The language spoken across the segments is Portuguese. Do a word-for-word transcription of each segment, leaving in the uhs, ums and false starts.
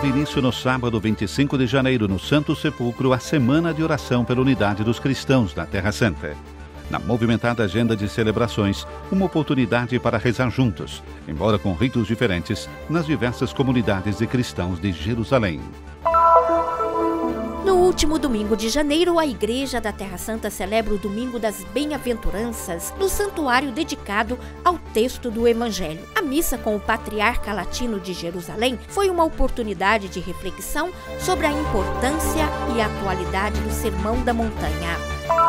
teve início no sábado vinte e cinco de janeiro, no Santo Sepulcro, a Semana de Oração pela Unidade dos Cristãos na Terra Santa. Na movimentada agenda de celebrações, uma oportunidade para rezar juntos, embora com ritos diferentes, nas diversas comunidades de cristãos de Jerusalém. No último domingo de janeiro, a Igreja da Terra Santa celebra o Domingo das Bem-aventuranças no santuário dedicado ao texto do Evangelho. A missa com o Patriarca Latino de Jerusalém foi uma oportunidade de reflexão sobre a importância e a atualidade do Sermão da Montanha.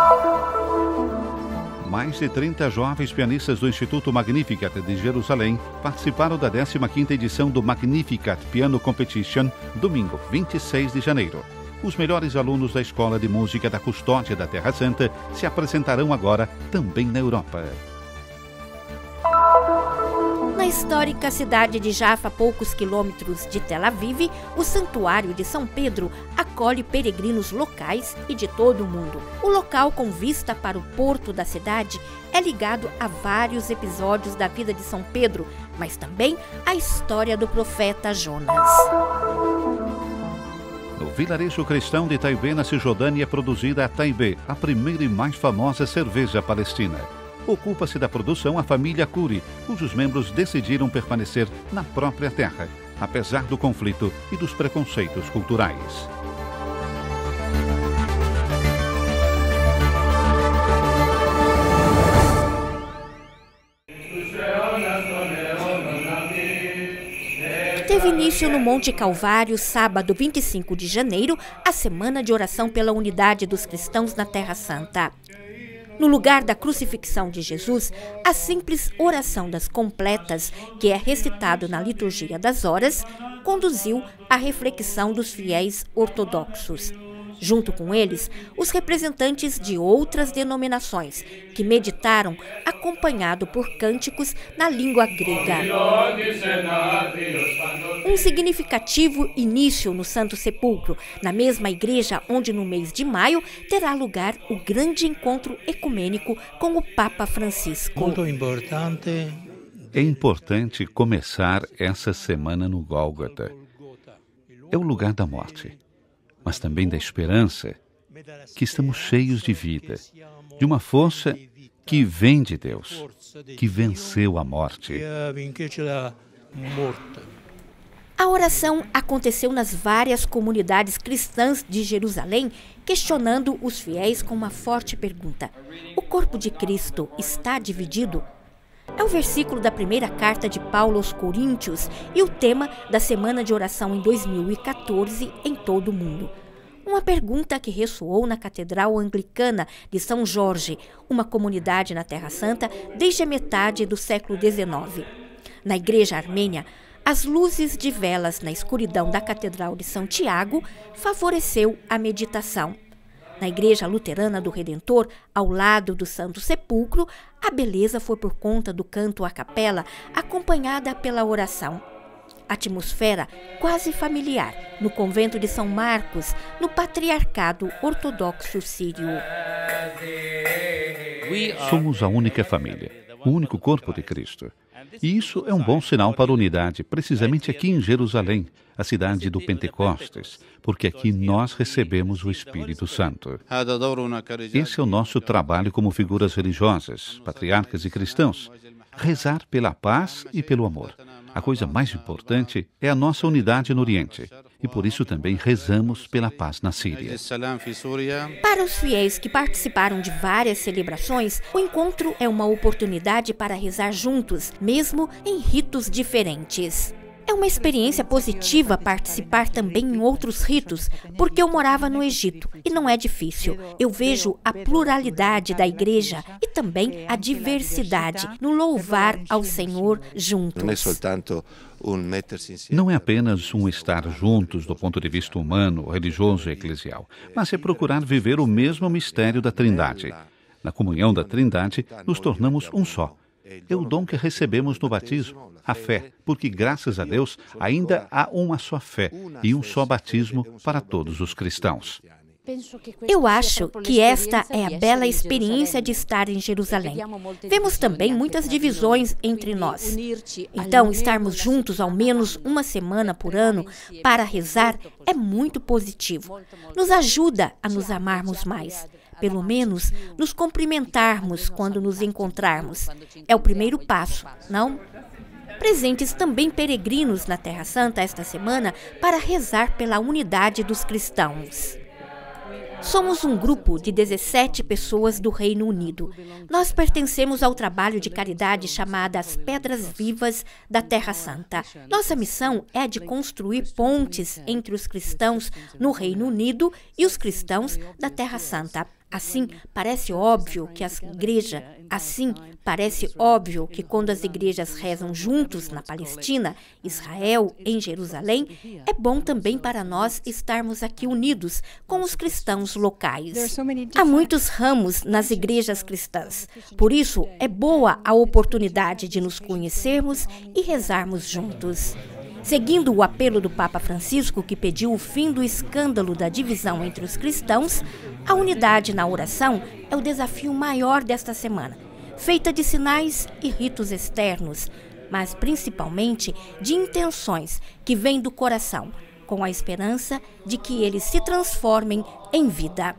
Mais de trinta jovens pianistas do Instituto Magnificat de Jerusalém participaram da décima quinta edição do Magnificat Piano Competition, domingo vinte e seis de janeiro. Os melhores alunos da Escola de Música da Custódia da Terra Santa se apresentarão agora também na Europa. Na histórica cidade de Jaffa, a poucos quilômetros de Tel Aviv, o Santuário de São Pedro acolhe peregrinos locais e de todo o mundo. O local, com vista para o porto da cidade, é ligado a vários episódios da vida de São Pedro, mas também à história do profeta Jonas. No vilarejo cristão de Taibé, na Cisjordânia, é produzida a Taibé, a primeira e mais famosa cerveja palestina. Ocupa-se da produção a família Curi, cujos membros decidiram permanecer na própria terra, apesar do conflito e dos preconceitos culturais. Teve início no Monte Calvário, sábado vinte e cinco de janeiro, a Semana de Oração pela Unidade dos Cristãos na Terra Santa. No lugar da crucifixão de Jesus, a simples oração das completas, que é recitado na liturgia das horas, conduziu à reflexão dos fiéis ortodoxos. Junto com eles, os representantes de outras denominações, que meditaram acompanhado por cânticos na língua grega. Um significativo início no Santo Sepulcro, na mesma igreja onde no mês de maio terá lugar o grande encontro ecumênico com o Papa Francisco. Muito importante. É importante começar essa semana no Gólgota. É o lugar da morte, mas também da esperança, que estamos cheios de vida, de uma força que vem de Deus, que venceu a morte. A oração aconteceu nas várias comunidades cristãs de Jerusalém, questionando os fiéis com uma forte pergunta: o corpo de Cristo está dividido? É o versículo da primeira carta de Paulo aos Coríntios e o tema da Semana de Oração em dois mil e quatorze em todo o mundo. Uma pergunta que ressoou na Catedral Anglicana de São Jorge, uma comunidade na Terra Santa, desde a metade do século dezenove. Na Igreja Armênia, as luzes de velas na escuridão da Catedral de São Tiago favoreceu a meditação. Na Igreja Luterana do Redentor, ao lado do Santo Sepulcro, a beleza foi por conta do canto à capela, acompanhada pela oração. Atmosfera quase familiar no convento de São Marcos, no Patriarcado Ortodoxo Sírio. Somos a única família, o único corpo de Cristo. E isso é um bom sinal para a unidade, precisamente aqui em Jerusalém, a cidade do Pentecostes, porque aqui nós recebemos o Espírito Santo. Esse é o nosso trabalho como figuras religiosas, patriarcas e cristãos, rezar pela paz e pelo amor. A coisa mais importante é a nossa unidade no Oriente, e por isso também rezamos pela paz na Síria. Para os fiéis que participaram de várias celebrações, o encontro é uma oportunidade para rezar juntos, mesmo em ritos diferentes. É uma experiência positiva participar também em outros ritos, porque eu morava no Egito e não é difícil. Eu vejo a pluralidade da igreja e também a diversidade no louvar ao Senhor juntos. Não é apenas um estar juntos do ponto de vista humano, religioso e eclesial, mas é procurar viver o mesmo mistério da Trindade. Na comunhão da Trindade, nos tornamos um só. É o dom que recebemos no batismo, a fé, porque, graças a Deus, ainda há uma só fé e um só batismo para todos os cristãos. Eu acho que esta é a bela experiência de estar em Jerusalém. Vemos também muitas divisões entre nós. Então, estarmos juntos ao menos uma semana por ano para rezar é muito positivo. Nos ajuda a nos amarmos mais. Pelo menos, nos cumprimentarmos quando nos encontrarmos. É o primeiro passo, não? Presentes também peregrinos na Terra Santa esta semana para rezar pela unidade dos cristãos. Somos um grupo de dezessete pessoas do Reino Unido. Nós pertencemos ao trabalho de caridade chamado As Pedras Vivas da Terra Santa. Nossa missão é a de construir pontes entre os cristãos no Reino Unido e os cristãos da Terra Santa. Assim, parece óbvio que as igrejas, assim, parece óbvio que quando as igrejas rezam juntos na Palestina, Israel, em Jerusalém, é bom também para nós estarmos aqui unidos com os cristãos locais. Há muitos ramos nas igrejas cristãs, por isso é boa a oportunidade de nos conhecermos e rezarmos juntos. Seguindo o apelo do Papa Francisco, que pediu o fim do escândalo da divisão entre os cristãos, a unidade na oração é o desafio maior desta semana, feita de sinais e ritos externos, mas principalmente de intenções que vêm do coração, com a esperança de que eles se transformem em vida.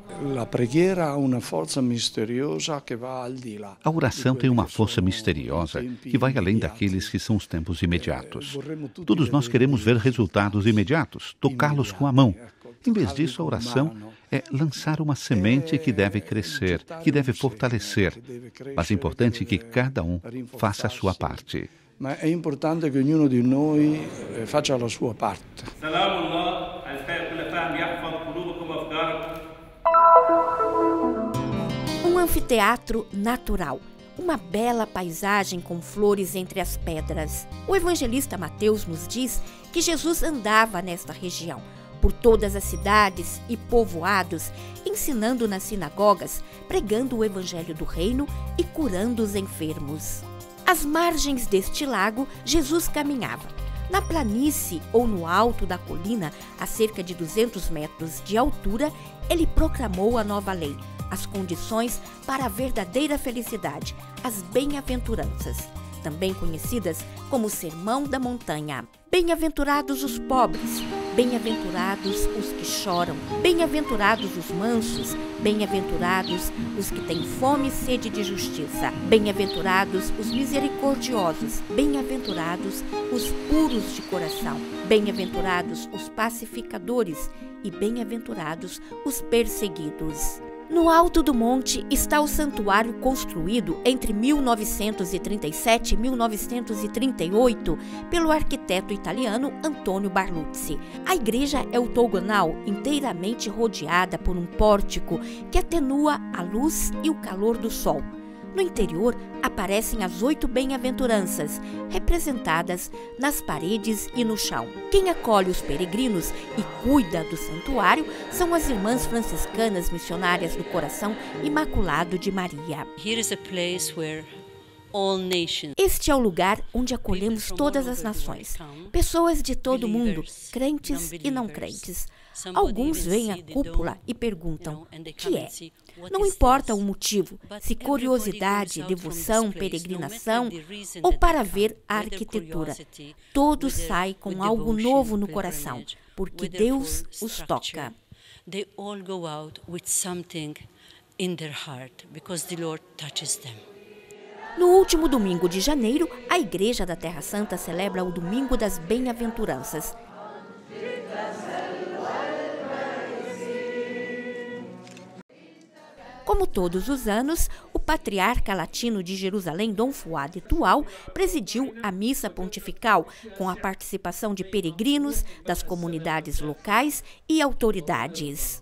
A oração tem uma força misteriosa que vai além daqueles que são os tempos imediatos. Todos nós queremos ver resultados imediatos, tocá-los com a mão. Em vez disso, a oração é lançar uma semente que deve crescer, que deve fortalecer. Mas é importante que cada um faça a sua parte. Ma è importante che ognuno di noi faccia la sua parte. Um anfiteatro natural, uma bela paisagem com flores entre as pedras. O evangelista Mateus nos diz que Jesus andava nesta região, por todas as cidades e povoados, ensinando nas sinagogas, pregando o evangelho do reino e curando os enfermos. Às margens deste lago, Jesus caminhava. Na planície ou no alto da colina, a cerca de duzentos metros de altura, ele proclamou a nova lei, as condições para a verdadeira felicidade, as bem-aventuranças, também conhecidas como Sermão da Montanha. Bem-aventurados os pobres, bem-aventurados os que choram, bem-aventurados os mansos, bem-aventurados os que têm fome e sede de justiça, bem-aventurados os misericordiosos, bem-aventurados os puros de coração, bem-aventurados os pacificadores e bem-aventurados os perseguidos. No alto do monte está o santuário construído entre mil novecentos e trinta e sete e mil novecentos e trinta e oito pelo arquiteto italiano Antonio Barluzzi. A igreja é octogonal, inteiramente rodeada por um pórtico que atenua a luz e o calor do sol. No interior aparecem as oito bem-aventuranças, representadas nas paredes e no chão. Quem acolhe os peregrinos e cuida do santuário são as irmãs franciscanas missionárias do Coração Imaculado de Maria. Este é o lugar onde acolhemos todas as nações, pessoas de todo o mundo, crentes e não crentes. Alguns veem a cúpula e perguntam: o que é? Não importa o motivo, se curiosidade, devoção, peregrinação ou para ver a arquitetura. Todos saem com algo novo no coração, porque Deus os toca. No último domingo de janeiro, a Igreja da Terra Santa celebra o Domingo das Bem-aventuranças. Como todos os anos, o patriarca latino de Jerusalém, Dom Fuad Tual, presidiu a missa pontifical com a participação de peregrinos, das comunidades locais e autoridades.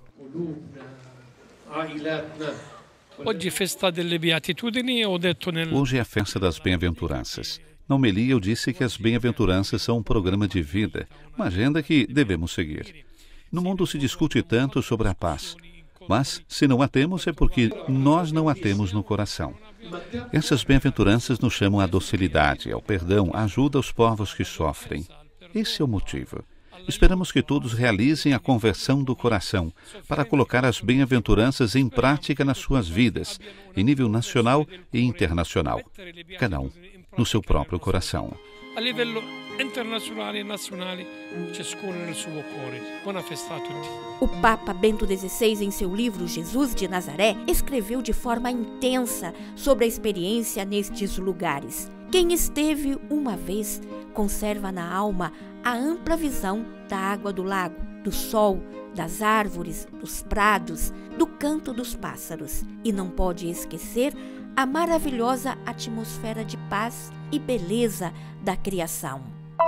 Hoje é a festa das bem-aventuranças. Na homilia eu disse que as bem-aventuranças são um programa de vida, uma agenda que devemos seguir. No mundo se discute tanto sobre a paz, mas se não a temos é porque nós não a temos no coração. Essas bem-aventuranças nos chamam à docilidade, ao perdão, à ajuda aos povos que sofrem. Esse é o motivo. Esperamos que todos realizem a conversão do coração, para colocar as bem-aventuranças em prática nas suas vidas, em nível nacional e internacional, cada um no seu próprio coração. A livello internazionale e nazionale, ciascuno nel suo cuore. Buona festa a tutti. O Papa Bento dezesseis, em seu livro Jesus de Nazaré, escreveu de forma intensa sobre a experiência nestes lugares. Quem esteve uma vez conserva na alma a ampla visão da água do lago, do sol, das árvores, dos prados, do canto dos pássaros, e não pode esquecer a maravilhosa atmosfera de paz e beleza da criação.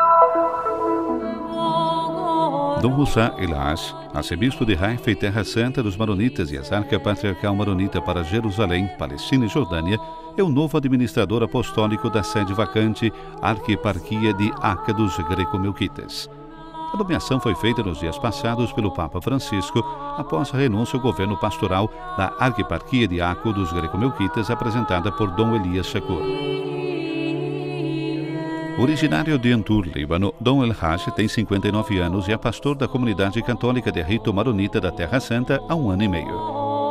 Dom Moussa Elash, arcebispo de Haifa e Terra Santa dos Maronitas e exarca patriarcal maronita para Jerusalém, Palestina e Jordânia, é o novo administrador apostólico da sede vacante Arquieparquia de Acre dos Greco-Melquitas. A nomeação foi feita nos dias passados pelo Papa Francisco, após a renúncia ao governo pastoral da Arquieparquia de Acre dos Greco-Melquitas, apresentada por Dom Elias Shakur. Originário de Antur, Líbano, Dom El-Haj tem cinquenta e nove anos e é pastor da comunidade católica de rito maronita da Terra Santa há um ano e meio.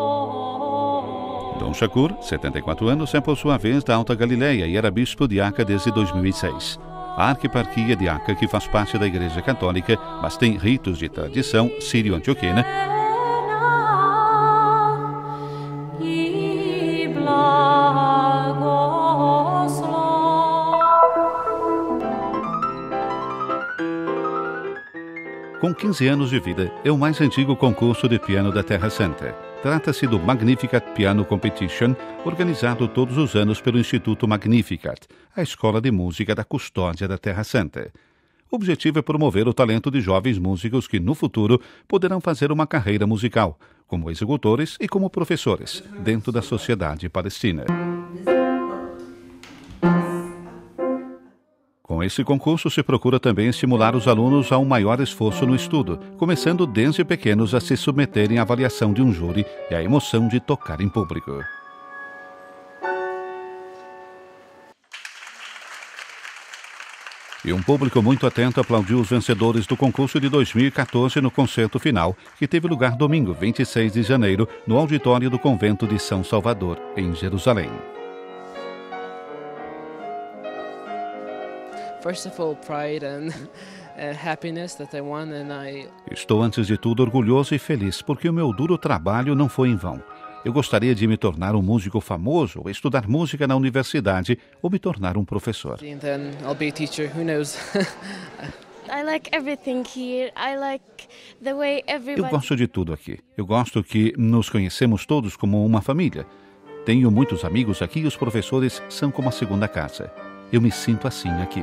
Dom Shakur, setenta e quatro anos, é por sua vez da Alta Galileia e era bispo de Acre desde dois mil e seis. A Arquieparquia de Acre, que faz parte da Igreja Católica, mas tem ritos de tradição sírio-antioquena, com quinze anos de vida, é o mais antigo concurso de piano da Terra Santa. Trata-se do Magnificat Piano Competition, organizado todos os anos pelo Instituto Magnificat, a escola de música da Custódia da Terra Santa. O objetivo é promover o talento de jovens músicos que, no futuro, poderão fazer uma carreira musical, como executores e como professores, dentro da sociedade palestina. Com esse concurso, se procura também estimular os alunos a um maior esforço no estudo, começando desde pequenos a se submeterem à avaliação de um júri e à emoção de tocar em público. E um público muito atento aplaudiu os vencedores do concurso de dois mil e quatorze no concerto final, que teve lugar domingo, vinte e seis de janeiro, no auditório do Convento de São Salvador, em Jerusalém. First of all, pride and uh, happiness that I won, and I... Estou, antes de tudo, orgulhoso e feliz, porque o meu duro trabalho não foi em vão. Eu gostaria de me tornar um músico famoso, ou estudar música na universidade, ou me tornar um professor. And then I'll be a teacher, who knows? I like everything here. I like the way everybody... Eu gosto de tudo aqui. Eu gosto que nos conhecemos todos como uma família. Tenho muitos amigos aqui e os professores são como a segunda casa. Eu me sinto assim aqui.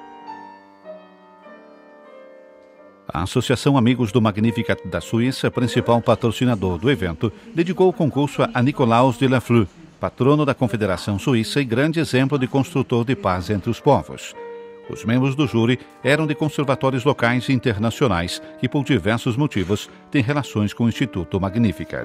A Associação Amigos do Magnificat da Suíça, principal patrocinador do evento, dedicou o concurso a Nicolaus de Lafleur, patrono da Confederação Suíça e grande exemplo de construtor de paz entre os povos. Os membros do júri eram de conservatórios locais e internacionais que, por diversos motivos, têm relações com o Instituto Magnificat.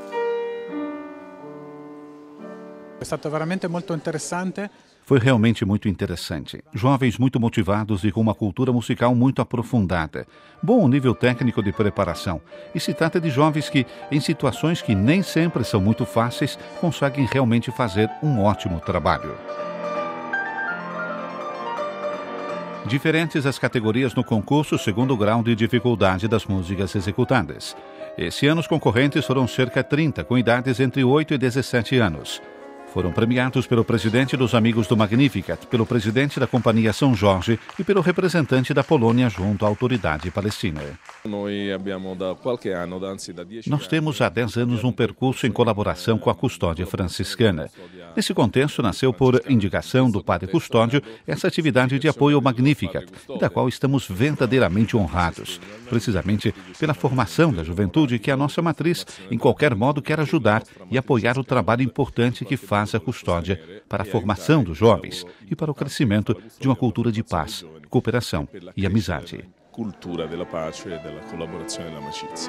È stato veramente molto interessante. Foi realmente muito interessante. Jovens muito motivados e com uma cultura musical muito aprofundada. Bom nível técnico de preparação. E se trata de jovens que, em situações que nem sempre são muito fáceis, conseguem realmente fazer um ótimo trabalho. Diferentes as categorias no concurso segundo o grau de dificuldade das músicas executadas. Esse ano os concorrentes foram cerca de trinta, com idades entre oito e dezessete anos. Foram premiados pelo presidente dos Amigos do Magnificat, pelo presidente da Companhia São Jorge e pelo representante da Polônia junto à autoridade palestina. Nós temos há dez anos um percurso em colaboração com a Custódia Franciscana. Nesse contexto, nasceu por indicação do Padre Custódio essa atividade de apoio ao Magnificat, da qual estamos verdadeiramente honrados, precisamente pela formação da juventude que a nossa matriz, em qualquer modo, quer ajudar e apoiar o trabalho importante que faz a Custódia para a formação dos jovens e para o crescimento de uma cultura de paz, cooperação e amizade. Cultura della pace, della collaborazione e dell'amicizia.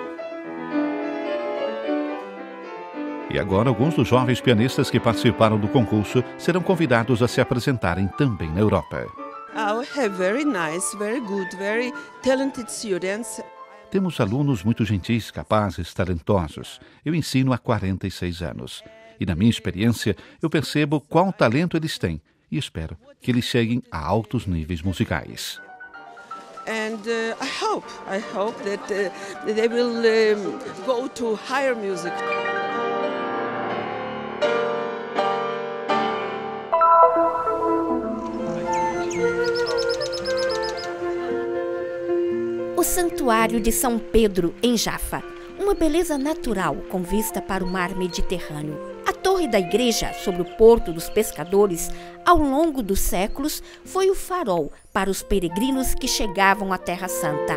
E agora, alguns dos jovens pianistas que participaram do concurso serão convidados a se apresentarem também na Europa. I have very nice, very good, very talented students. Temos alunos muito gentis, capazes, talentosos. Eu ensino há quarenta e seis anos. E na minha experiência, eu percebo qual talento eles têm e espero que eles cheguem a altos níveis musicais. And uh, I hope, I hope that uh, they will um, go to higher music. O Santuário de São Pedro, em Jaffa. Uma beleza natural com vista para o mar Mediterrâneo. A torre da igreja, sobre o porto dos pescadores, ao longo dos séculos, foi o farol para os peregrinos que chegavam à Terra Santa.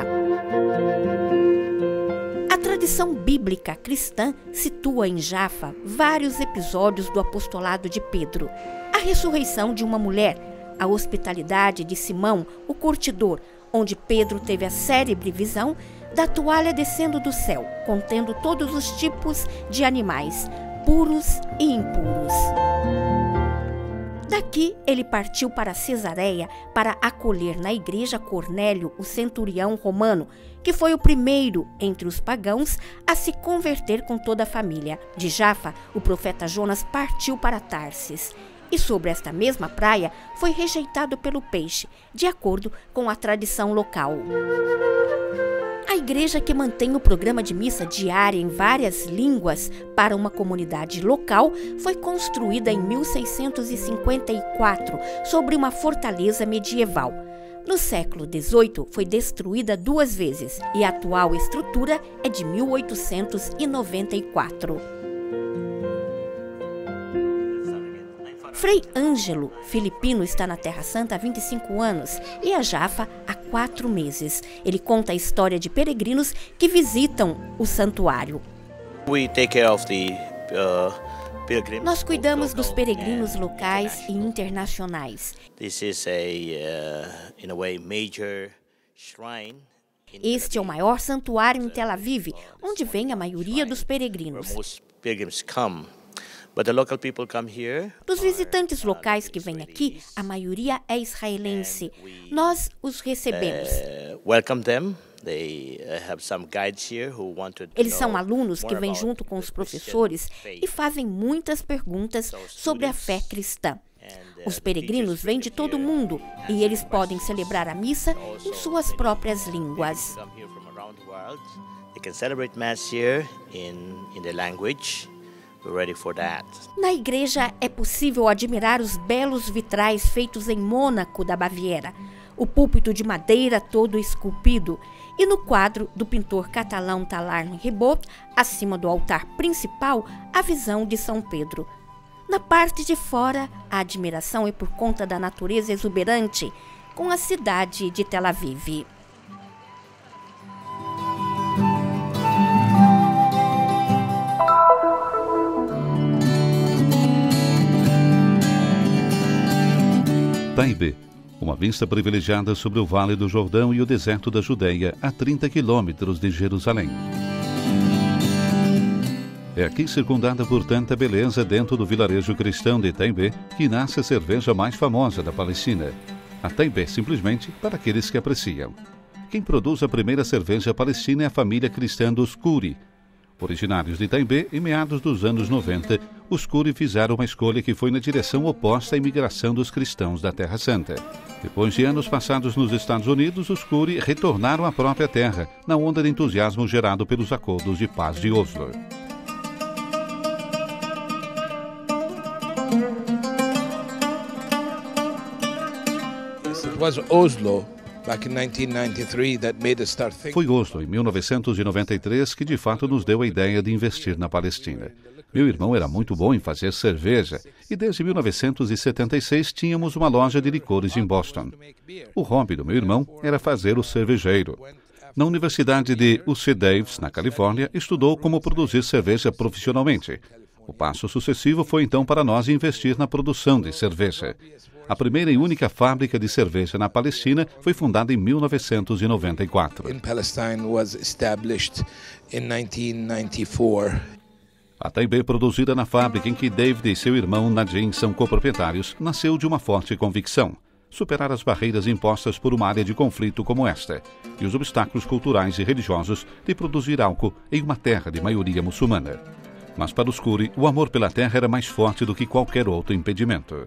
A tradição bíblica cristã situa em Jaffa vários episódios do apostolado de Pedro. A ressurreição de uma mulher, a hospitalidade de Simão, o curtidor, onde Pedro teve a célebre visão da toalha descendo do céu, contendo todos os tipos de animais, puros e impuros. Daqui ele partiu para Cesareia para acolher na igreja Cornélio, o centurião romano, que foi o primeiro entre os pagãos a se converter com toda a família. De Jaffa, o profeta Jonas partiu para Tarsis. E sobre esta mesma praia foi rejeitado pelo peixe, de acordo com a tradição local. A igreja, que mantém o programa de missa diária em várias línguas para uma comunidade local, foi construída em mil seiscentos e cinquenta e quatro sobre uma fortaleza medieval. No século dezoito, foi destruída duas vezes e a atual estrutura é de mil oitocentos e noventa e quatro. Frei Ângelo, filipino, está na Terra Santa há vinte e cinco anos e a Jaffa há quatro meses. Ele conta a história de peregrinos que visitam o santuário. We take care of the, uh, pilgrims. Nós cuidamos dos peregrinos locais e internacionais. This is a, uh, in a way, major shrine. Este é o maior santuário em Tel Aviv, onde vem a maioria dos peregrinos. Dos visitantes locais que vêm aqui, a maioria é israelense. Nós os recebemos. Eles são alunos que vêm junto com os professores e fazem muitas perguntas sobre a fé cristã. Os peregrinos vêm de todo o mundo e eles podem celebrar a missa em suas próprias línguas. Na igreja é possível admirar os belos vitrais feitos em Mônaco, da Baviera, o púlpito de madeira todo esculpido e no quadro do pintor catalão Talarn Ribot, acima do altar principal, a visão de São Pedro. Na parte de fora, a admiração é por conta da natureza exuberante, com a cidade de Tel Aviv. Taibé, uma vista privilegiada sobre o Vale do Jordão e o deserto da Judeia, a trinta quilômetros de Jerusalém. É aqui, circundada por tanta beleza dentro do vilarejo cristão de Taibé, que nasce a cerveja mais famosa da Palestina. A Taibé, simplesmente para aqueles que apreciam. Quem produz a primeira cerveja palestina é a família cristã dos Curi. Originários de Taibé, em meados dos anos noventa, os Curi fizeram uma escolha que foi na direção oposta à imigração dos cristãos da Terra Santa. Depois de anos passados nos Estados Unidos, os Curi retornaram à própria terra, na onda de entusiasmo gerado pelos acordos de paz de Oslo. It was Oslo. Back in nineteen ninety-three, that made us start thinking. Foi Oslo, em mil novecentos e noventa e três, que de fato nos deu a ideia de investir na Palestina. Meu irmão era muito bom em fazer cerveja e desde mil novecentos e setenta e seis tínhamos uma loja de licores em Boston. O hobby do meu irmão era fazer o cervejeiro. Na Universidade de U C Davis, na Califórnia, estudou como produzir cerveja profissionalmente. O passo sucessivo foi então para nós investir na produção de cerveja. A primeira e única fábrica de cerveja na Palestina foi fundada em mil novecentos e noventa e quatro. In Palestine was established in nineteen ninety-four. A Taibé, produzida na fábrica em que David e seu irmão Nadim são coproprietários, nasceu de uma forte convicção. superar as barreiras impostas por uma área de conflito como esta e os obstáculos culturais e religiosos de produzir álcool em uma terra de maioria muçulmana. Mas para os Khoury, o amor pela terra era mais forte do que qualquer outro impedimento.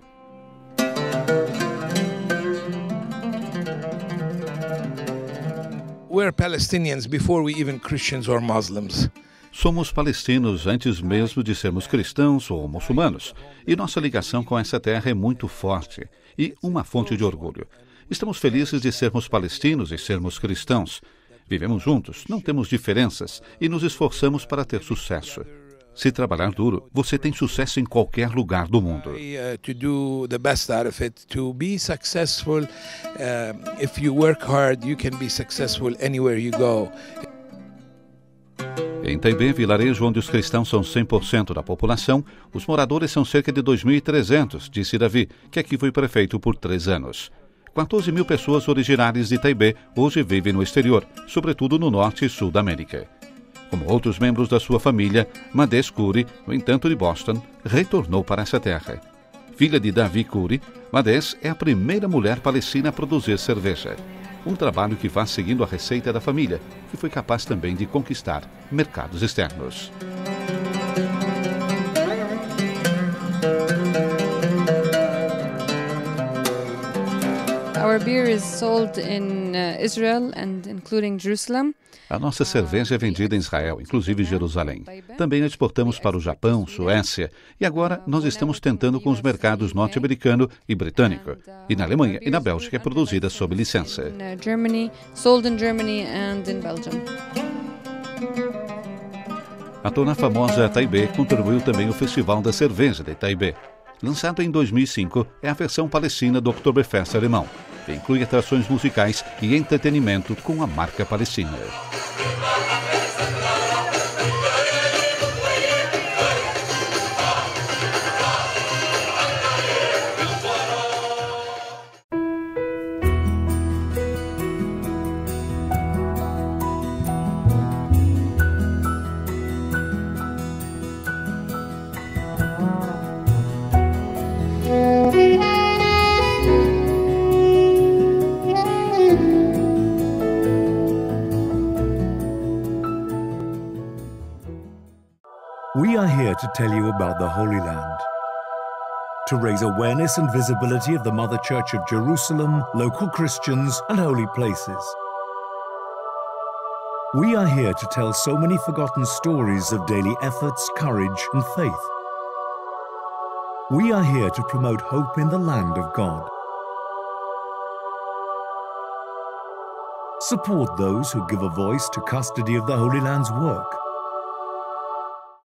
We're Palestinians before we even Christians or Muslims. Somos palestinos antes mesmo de sermos cristãos ou muçulmanos, e nossa ligação com essa terra é muito forte e uma fonte de orgulho. Estamos felizes de sermos palestinos e sermos cristãos. Vivemos juntos, não temos diferenças e nos esforçamos para ter sucesso. Se trabalhar duro, você tem sucesso em qualquer lugar do mundo. Uh, to do the best out of it, to be successful, uh, if you work hard, you can be successful anywhere you go. Em Taipei, vilarejo onde os cristãos são cem por cento da população, os moradores são cerca de dois mil e trezentos, disse Davi, que aqui foi prefeito por três anos. quatorze mil pessoas originárias de Taipei hoje vivem no exterior, sobretudo no norte e sul da América. Como outros membros da sua família, Madès Khoury, no entanto de Boston, retornou para essa terra. Filha de Davi Khoury, Madès é a primeira mulher palestina a produzir cerveja. Um trabalho que faz seguindo a receita da família, que foi capaz também de conquistar mercados externos. Our beer is sold in uh, Israel and including Jerusalem. A nossa cerveja é vendida em Israel, inclusive Jerusalém. Também a exportamos para o Japão, Suécia, e agora nós estamos tentando com os mercados norte-americano e britânico. E na Alemanha e na Bélgica é produzida sob licença. In Germany, sold in Germany and in Belgium. A torna famosa Taipei contribuiu também o Festival da Cerveja de Taipei. Lançado em dois mil e cinco, é a versão palestina do Oktoberfest alemão, que inclui atrações musicais e entretenimento com a marca palestina. We are here to tell you about the Holy Land, to raise awareness and visibility of the Mother Church of Jerusalem, local Christians, and holy places. We are here to tell so many forgotten stories of daily efforts, courage, and faith. We are here to promote hope in the land of God. Support those who give a voice to custody of the Holy Land's work.